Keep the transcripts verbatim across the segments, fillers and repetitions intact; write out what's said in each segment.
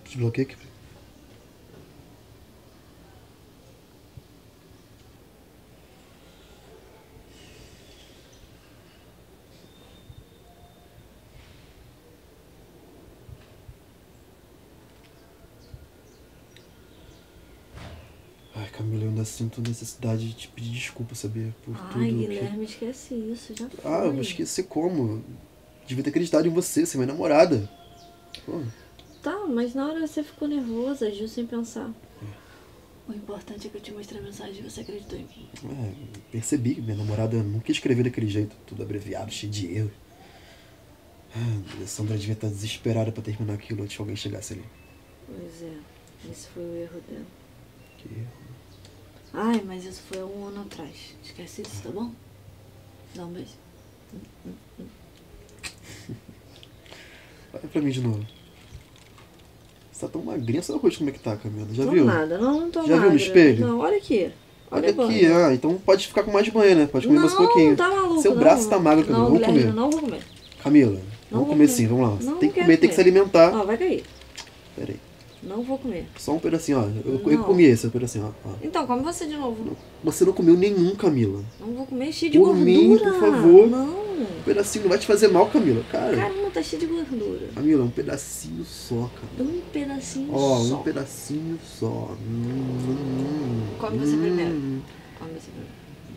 Desbloqueia aqui. Ai, Camila, eu ainda sinto necessidade de te pedir desculpa, sabia? Por Ai, tudo Guilherme, que... esquece isso, já foi. Ah, eu vou esquecer como? Devia ter acreditado em você, ser minha namorada. Pô. Tá, mas na hora você ficou nervosa, agiu sem pensar. O importante é que eu te mostrei a mensagem e você acreditou em mim. É, percebi que minha namorada não quis escrever daquele jeito, tudo abreviado, cheio de erros. Ah, a Sandra devia estar desesperada pra terminar aquilo antes que alguém chegasse ali. Pois é, esse foi o erro dela. Que erro. Ai, mas isso foi há um ano atrás. Esquece isso, tá bom? Dá um beijo. Olha pra mim de novo. Você tá tão magrinha, só o rosto como é que tá, Camila? Já Tô viu? nada, não, não tô Já magra. viu no espelho? Não, olha aqui. Olha Olha aqui, ah, então pode ficar com mais de manhã, né? Pode comer não, mais um pouquinho. tá maluco, Seu não. braço tá magro, Camila. Não, Vamos Guilherme, comer. não vou comer. Camila, Não vamos vou comer comer. sim, vamos lá. Não, tem não que quero comer, tem que se comer. alimentar. Ó, vai cair. Pera aí. Não vou comer. Só um pedacinho, ó. Eu, eu Não. comi esse, um pedacinho, ó. ó. Então, come você de novo. Você não comeu nenhum, Camila. Não vou comer, cheio de Por gordura. mim, por favor. Não. Um pedacinho não vai te fazer mal, Camila. Cara, Caramba, tá cheio de gordura. Camila, um pedacinho só, Camila. Um pedacinho Ó, só. um pedacinho só. Hum, hum, Come você hum, primeiro. hum, Come você primeiro.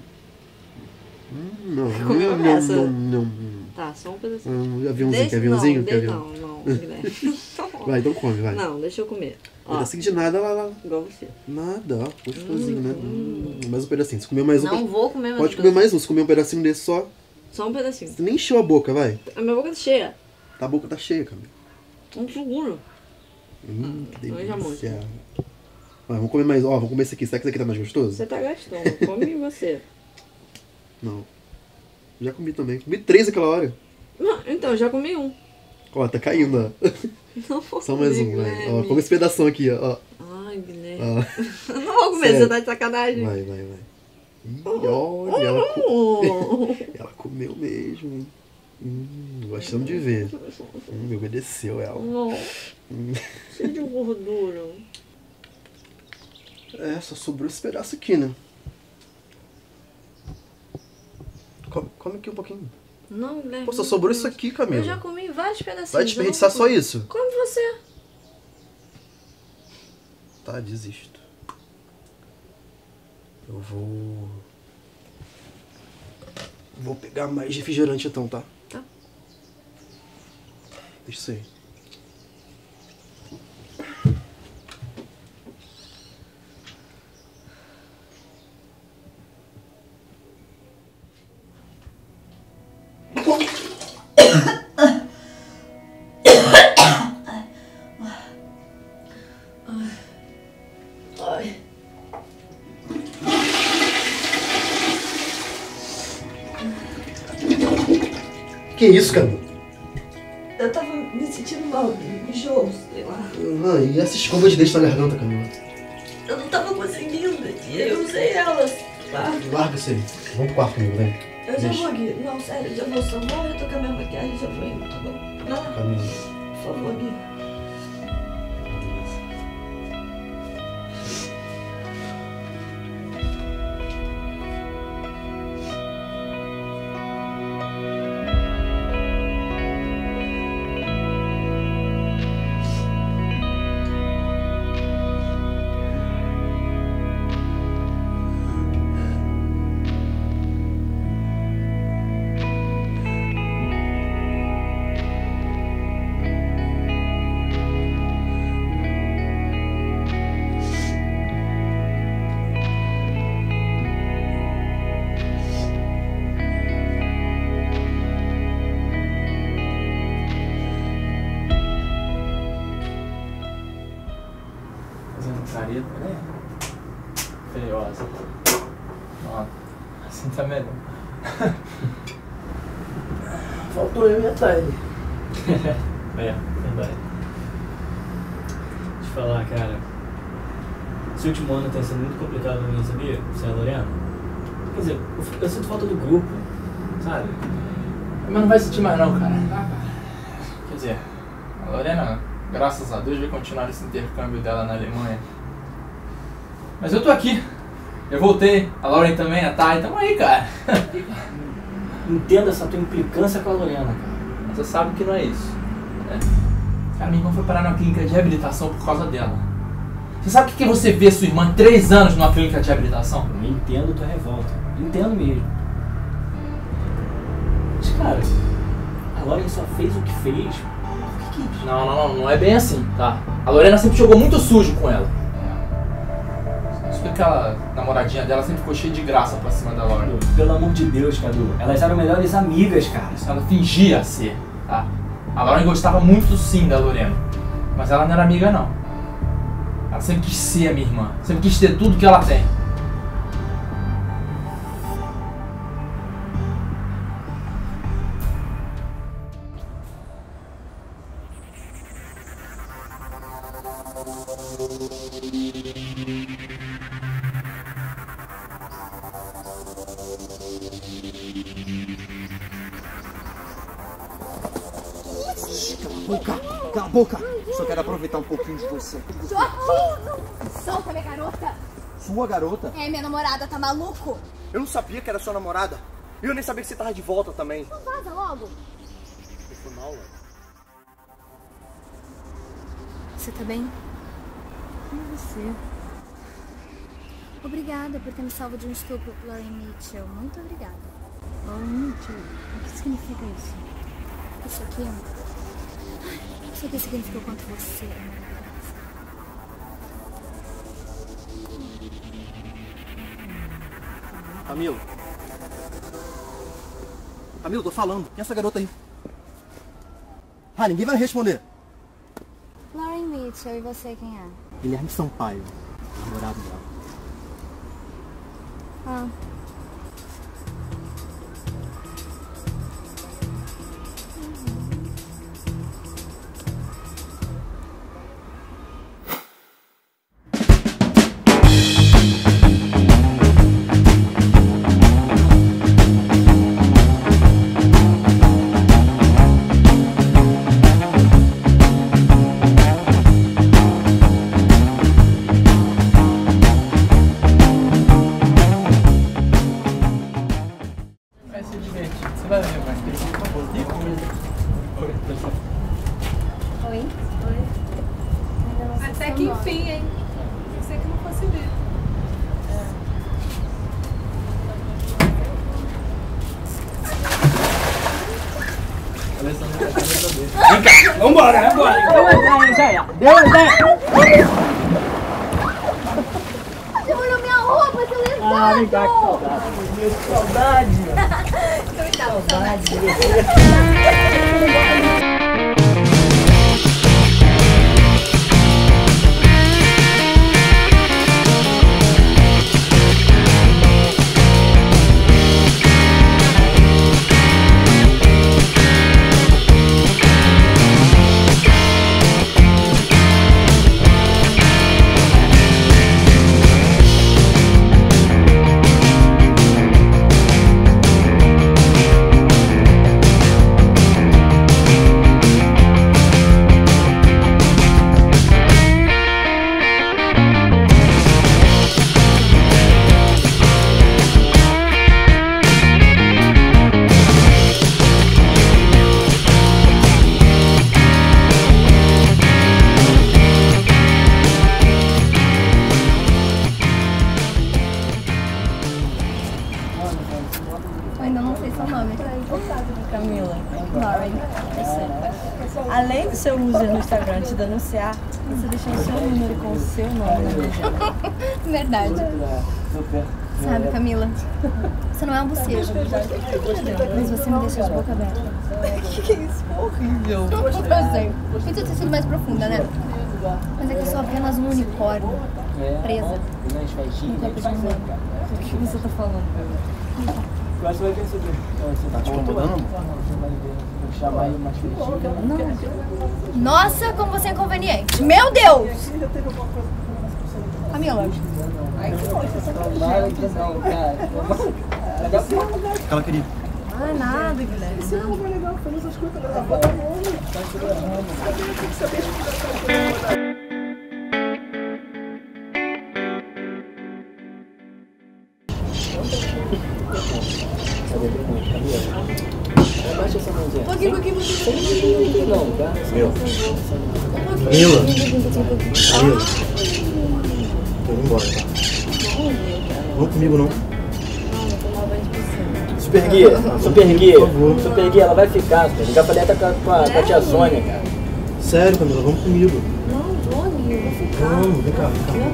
hum, não, Comeu não, essa? não, não, não. Tá, só um pedacinho. Hum, aviãozinho, Deixa- quer aviãozinho? Não, Quer de- avião? não, não, Guilherme. Vai, então come, vai. Não, deixa eu comer. Ó, Pedacinho de nada, lá, lá. igual você. Nada, ó. Gostosinho, né? Hum. Hum, mais um pedacinho. Se comer mais um, Não pode, vou comer mais pode um comer pedacinho. mais um. Se comer um pedacinho desse só, Só um pedacinho. você nem encheu a boca, vai. A minha boca tá cheia. A boca tá cheia, Camila. Um seguro. Hum, que não enja muito. delícia. Vai, vamos comer mais. Ó, vamos comer esse aqui. Será que esse aqui tá mais gostoso? Você tá gastando. Come você. Não. Já comi também. Comi três aquela hora. Não, então, já comi um. Ó, tá caindo, ó. Não vou Só mais comer, um, vai. Ó, Guilherme. come esse pedação aqui, ó. Ai, Guilherme. Ó. Não vou comer, Sério. você tá de sacanagem. Vai, vai, vai. Ih, olha, ela, co- Oh. ela comeu mesmo, hein? Hum, gostamos de ver. Hum, me obedeceu ela. Não, Hum. cheio de gordura. É, só sobrou esse pedaço aqui, né? Come, come aqui um pouquinho. Não, Guilherme. Pô, só sobrou isso aqui, Camila. Eu já comi vários pedacinhos. Vai eu desperdiçar não só vou- isso? Come você. Tá, desisto. Eu vou... Vou pegar mais refrigerante então, tá? Tá. Deixa isso aí. Ai. Que isso, Camila? Eu tava me sentindo mal, enjoo, sei lá. Ah, e essa escova de dente na garganta, Camila? Eu não tava conseguindo, e eu usei elas, tá? Larga isso aí. Vamos pro quarto comigo, vem. Eu já Deixa. vou aqui. Não, sério, já vou. Só vou retocar minha maquiagem e já vou indo, tá bom? Vai lá, Camila. por favor, Gui. Fazendo careta, né? Feiosa. Ó, assim tá melhor. Faltou eu e a Thay. É, verdade. Deixa eu falar, cara. Esse último ano tem sido muito complicado pra mim, sabia? Você é a Lorena? Quer dizer, eu, eu sinto falta do grupo, sabe? Mas não vai sentir mais não, cara. Quer dizer, a Lorena graças a Deus, vai continuar esse intercâmbio dela na Alemanha. Mas eu tô aqui. Eu voltei. A Lauren também, a Thay. Tamo aí, cara. Entenda essa tua implicância com a Lorena, cara. Você sabe que não é isso. Né? Cara, minha irmã foi parar na clínica de reabilitação por causa dela. Você sabe o que é você ver sua irmã três anos numa clínica de reabilitação? Eu entendo tua revolta. Entendo mesmo. Mas, cara, a Lauren só fez o que fez. Por que que... Não, não, não. Não é bem assim, tá? A Lorena sempre jogou muito sujo com ela. Isso porque aquela namoradinha dela sempre ficou cheia de graça pra cima da Lauren. Pelo amor de Deus, Cadu. Elas eram melhores amigas, cara. Ela fingia ser, tá? A Lauren gostava muito sim da Lorena. Mas ela não era amiga, não. Ela sempre quis ser a minha irmã. Sempre quis ter tudo que ela tem. Boca, cala a boca! Só quero aproveitar um pouquinho de você. Solta, minha garota! Sua garota? É, minha namorada, tá maluco? Eu não sabia que era sua namorada. E eu nem sabia que você tava de volta também. Não vaza logo! Eu fui mal, né? Você tá bem? E você? Obrigada por ter me salvo de um estupro, Lauren Mitchell. Muito obrigada. Lauren Mitchell? O que significa isso? Isso aqui... Isso aqui significa o quanto você é maravilhosa. Camilo. Camilo, tô falando. Quem é essa garota aí? Ah, ninguém vai responder. Lauren Mitchell, e você quem é? Guilherme Sampaio, namorado dela. Ah. Oi? Até que enfim, hein? Pensei que não fosse ver. Vem cá, vambora, vambora. Deu uma ideia, já é. Deu uma ideia. Você molhou minha roupa, seu lesado! Ah, vem cá, que saudade. Que saudade. Saudade. Eu ainda não sei seu nome. Camila, Lauren. além do seu user no Instagram te denunciar, você deixou o seu número com o seu nome na legenda. Verdade. Sabe, Camila, você não é um bocejo, mas você me deixa de boca aberta. Que que é isso? Horrível. Eu sei. Podia ter sido mais profunda, né? Mas é que eu sou apenas um unicórnio, presa no corpo de um homem. O que você tá falando, Camila? Eu acho que vai perceber. Tá te incomodando? Vou chamar ele mais feliz. Nossa, como você é inconveniente. Meu Deus! Camila. Não, cara. Aquela querida. Ah, é nada, Guilherme. Isso não é legal, foi essas coisas, né? Abaixa essa mãozinha. Um pouquinho, um pouquinho, um pouquinho. Não, tá? Meu. Um Camila. pouquinho, um pouquinho. Camila. Eu vou embora, tá? Não comigo, não. Super Guia, Super Guia, Por favor. Super Guia, ela vai ficar, Super Guia. Já falei até com a, com a, com a tia Sônia, cara. Sério, Camila, vamos comigo. Não, Johnny, eu vou ficar. Vamos, vem cá, vem cá.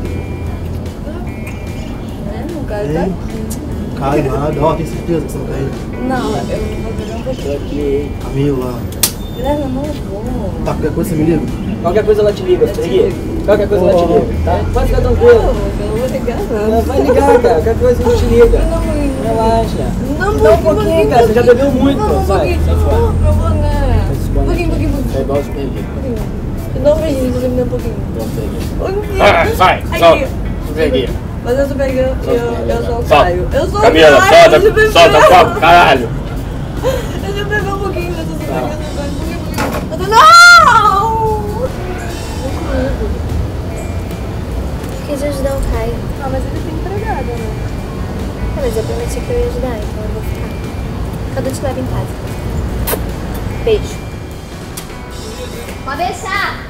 É, não quero estar Vem. aqui. Cai nada. Ó, tem certeza que você não cai? Não, eu vou pegar um pouquinho. Ok. Camila. Guilherme, eu não vou. Tá, qualquer coisa você me liga? Qualquer coisa ela te liga, Super Guia. Qualquer coisa ela te liga, tá? Pode ficar Não, tranquilo. eu não vou ligar, Ela não. vai ligar, cara. Qualquer coisa a gente te liga. Não, não, Relaxa. não, Dá um pouquinho, cara. Você já bebeu muito, não, pô. um Sai, pouquinho. sai fora. Não, eu vou, né? Vai se Um pouquinho, um pouquinho, um É pouquinho. igual o Super Guia. Dá um beijinho, você me dá um pouquinho. Igual o Super Guia. Um pouquinho. Ah, sai, Aqui. solta. Super Guia. Mas eu sou pegando, eu, eu sou o Solta. Caio. Eu sou o Camila, Caio. solta, deixa eu beber. solta, foco, caralho. Deixa eu beber um pouquinho, eu sou Tá. pegando, um pouquinho, um pouquinho. Eu tô- Não! Fiquei de ajudar o Caio. Ah, mas ele tem empregada, né? Ah, mas eu prometi que eu ia ajudar, então eu vou ficar. Cada um te leva em casa. Beijo. Pode deixar!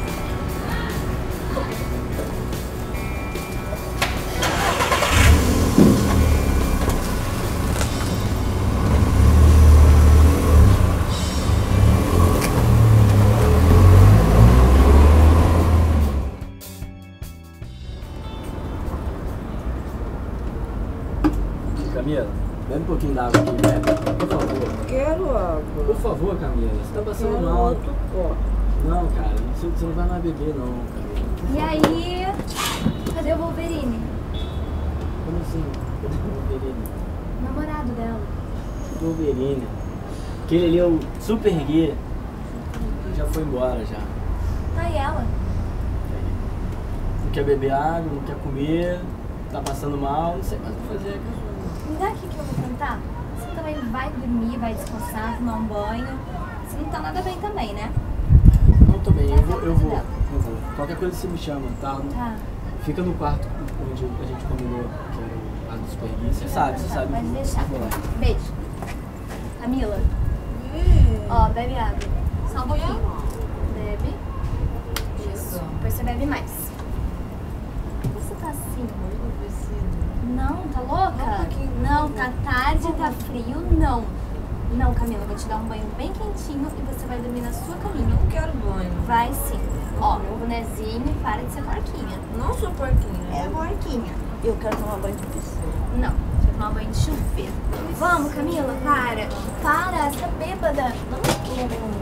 Camila, bebe um pouquinho d'água aqui, bebe. Por favor. Quero água. Por favor, Camila. Você tá passando Quero mal. outro copo. Não, cara. Você, você não vai mais beber, não, Camila. E aí? Cadê o Wolverine? Como assim? Cadê o Wolverine? Namorado dela. Wolverine. Aquele ali é o Super Guia. Já foi embora, já. Tá, e ela? Não quer beber água, não quer comer, tá passando mal, não sei mais o que fazer. Me dá aqui que eu vou cantar. Você também vai dormir, vai descansar, tomar um banho. Você não tá nada bem também, né? Não, tô bem, eu vou, eu vou, eu vou. Qualquer coisa você me chama, tá? Tá. Fica no quarto onde a gente combinou, que é o quarto do Super Guia. Você sabe, você Tá, sabe. pode deixar. Vou lá. Beijo. Camila, ó, bebe água. Só um pouquinho. Bebe. Isso. Depois você bebe mais. Por que você tá assim? Não, tá louca? Não, tá tarde, tá frio, não. Não, Camila, eu vou te dar um banho bem quentinho e você vai dormir na sua caminha. Não quero banho. Vai sim. Ó, meu bonezinho e para de ser porquinha. Não sou porquinha. É porquinha. Eu quero tomar banho de piscina. Não, você vai tomar banho de chuveiro. Vamos, Camila, para. Para, você tá bêbada. Não.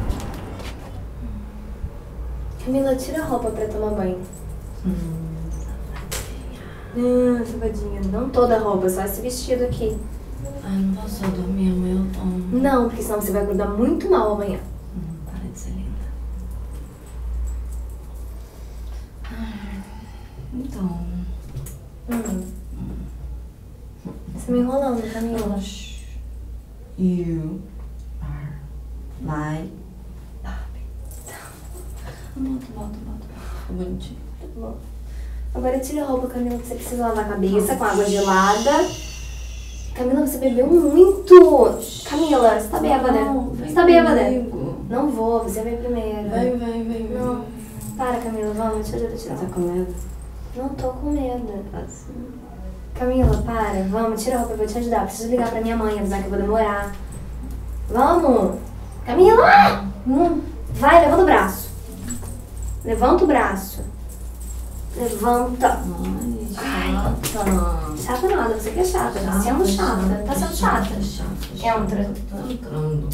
Camila, tira a roupa pra tomar banho. Hum, safadinha. Não toda a roupa, só esse vestido aqui. Ai, não posso dormir, amanhã eu tomo. Não, porque senão você vai acordar muito mal amanhã. Hum, para de ser linda. Ai, então. Hum. Você me enrolando, Camila. You are my darling. Bota, bota, bota. Ficou bonitinho. Tá bom. Agora tira a roupa, Camila, que você precisa lavar a cabeça com água gelada. Camila, você bebeu muito. Camila, você tá bêbada. Não, vem Você tá bêbada. comigo. Não vou, você vai primeiro. Vem, vem, vem, vem. Não. Para, Camila, vamos, te ajuda a tirar a Tá roupa. com medo? Não tô com medo. Assim. Camila, para, vamos, tira a roupa, eu vou te ajudar. Preciso ligar pra minha mãe, avisar que eu vou demorar. Vamos! Camila! Hum. Vai, levanta o braço. Levanta o braço. Levanta. Ai, chata. Chata nada, você que é chata. Tá sendo chata. Tá sendo chata. Chata. Entra. Tô entrando.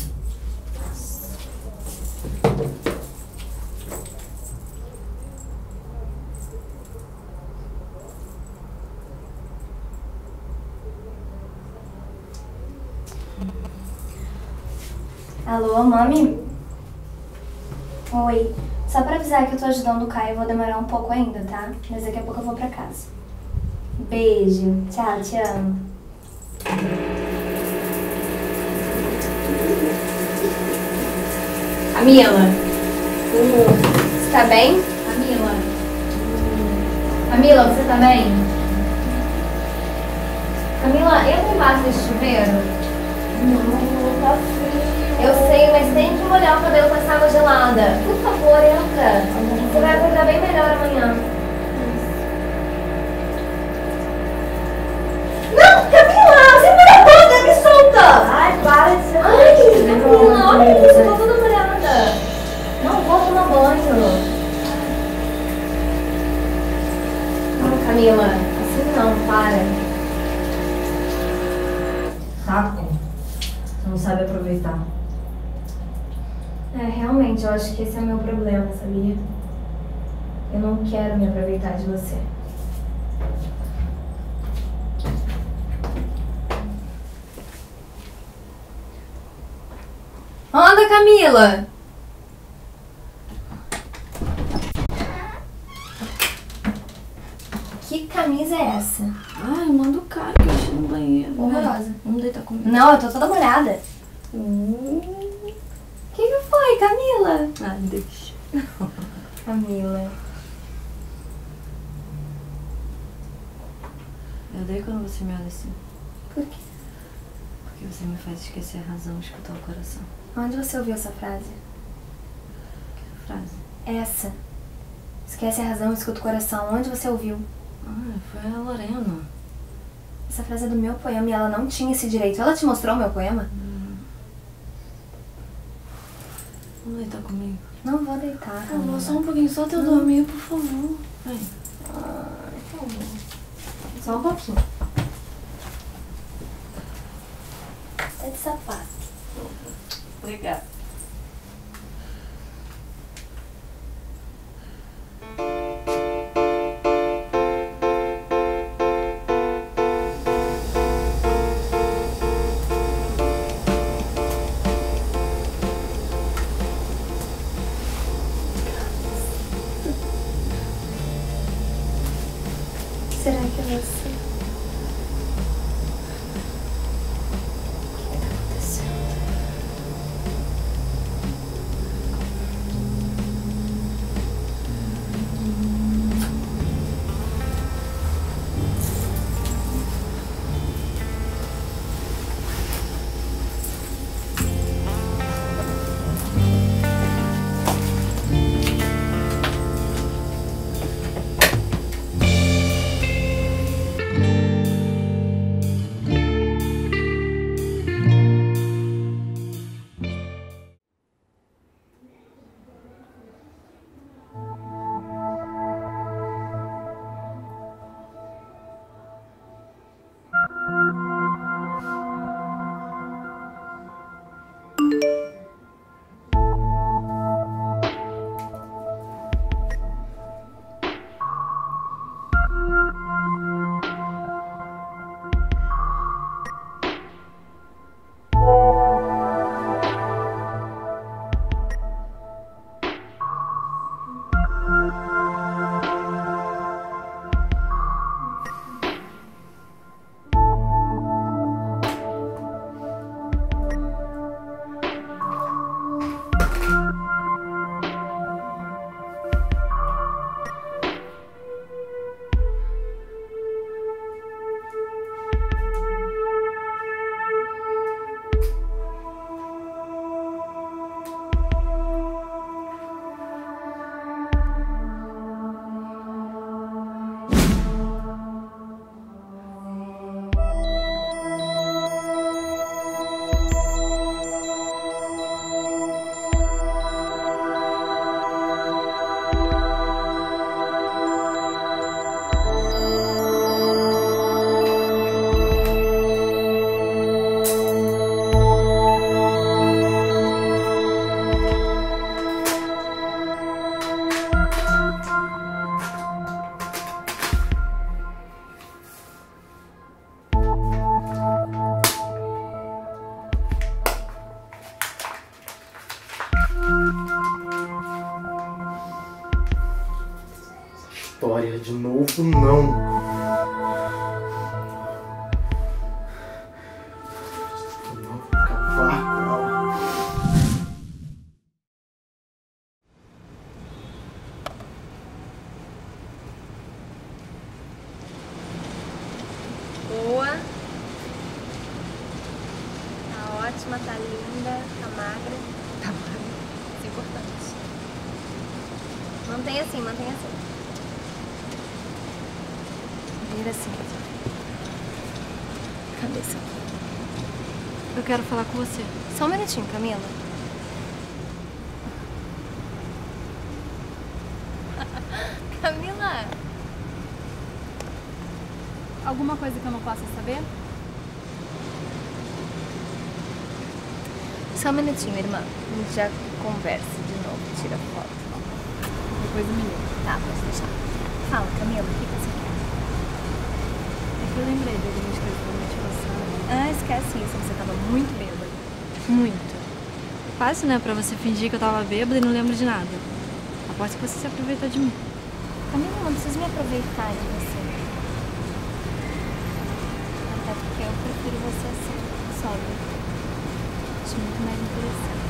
Alô, mami? Oi. Só pra avisar que eu tô ajudando o Caio, eu vou demorar um pouco ainda, tá? Mas daqui a pouco eu vou pra casa. Beijo. Tchau, te amo. Camila. Hum. Você tá bem? Camila. Camila, você tá bem? Camila, entra embaixo desse chuveiro. Não, tá frio. Eu sei, mas tem que molhar o cabelo com essa água gelada. Por favor, entra. Você vai acordar bem melhor amanhã. Não, Camila! Você para toda, me solta! Ai, para de ser... Ai, Camila, olha isso, eu tô toda molhada. Não vou tomar banho. Não, Camila, assim não, para. Saco. Você não sabe aproveitar. É, realmente, eu acho que esse é o meu problema, sabia? Eu não quero me aproveitar de você. Anda, Camila! Que camisa é essa? Ai, manda o cara que eu achei no banheiro. Horrorosa. Vamos deitar comigo. Não, eu tô toda molhada. Hum. O que que foi, Camila? Ah, deixa. Camila. Eu odeio quando você me olha assim. Por quê? Porque você me faz esquecer a razão, escutar o coração. Onde você ouviu essa frase? Que frase? Essa. Esquece a razão, escuta o coração. Onde você ouviu? Ah, foi a Lorena. Essa frase é do meu poema e ela não tinha esse direito. Ela te mostrou o meu poema? Hum. Vamos deitar comigo? Não vou deitar, Por Camila. favor, só um pouquinho, só até eu dormir, por favor. Vem. Ai, por favor. Só um pouquinho. É de sapato. Obrigada. Será que é você? O que tá acontecendo? História de novo, não. Não vou acabar com ela. Boa. Tá Mantém assim, mantém assim. Vira assim. Cabeça. Eu quero falar com você. Só um minutinho, Camila. Camila! Alguma coisa que eu não possa saber? Só um minutinho, irmã. A gente já conversa de novo, tira foto. Depois do menino. Tá, pode deixar. Fala, Camila, o que você quer? É que eu lembrei de algumas coisas da noite passada. Ah, esquece isso, você tava muito bêbada. Muito. Fácil, né? Pra você fingir que eu tava bêbada e não lembro de nada. Aposto que você se aproveitou de mim. Camila, não precisa me aproveitar de você. Até porque eu prefiro você assim, sóbria. Acho muito mais interessante.